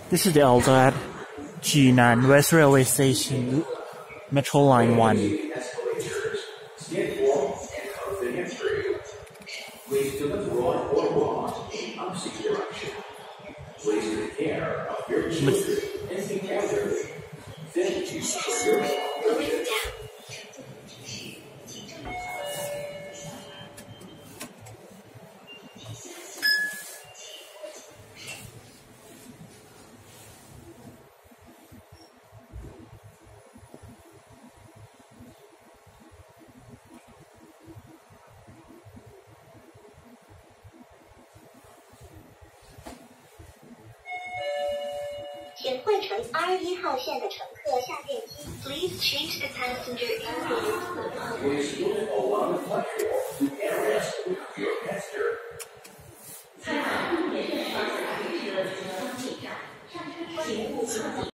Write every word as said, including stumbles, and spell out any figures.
This is the elder at Ji'nan West Railway Station, Metro Line one. Please deliver or walk in opposite direction. Please take care of your children and be elderly. Thank you for your cooperation. 请换乘 R 一号线的乘客下电梯。Please change the passenger in. Please move along the platform and rest with your passenger. 在地铁站上，上车请勿